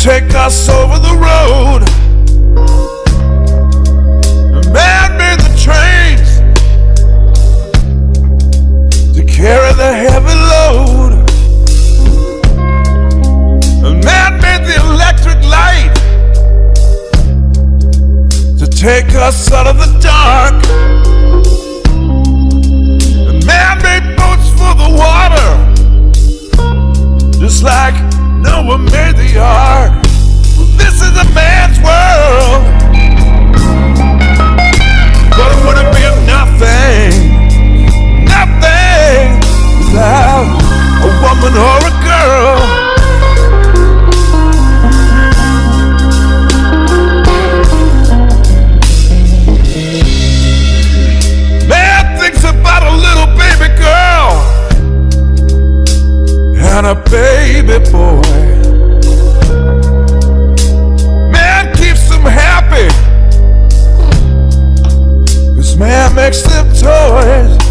take us over the road. Man made the trains to carry the heavy load. Man made the electric light to take us out of the dark. Man made boats for the water, just like Noah made the ark. Well, this is a man's world, but it wouldn't be nothing, nothing without a woman or a girl. Man thinks about a little baby girl and a baby boy. Man keeps them happy, 'cause man makes them toys.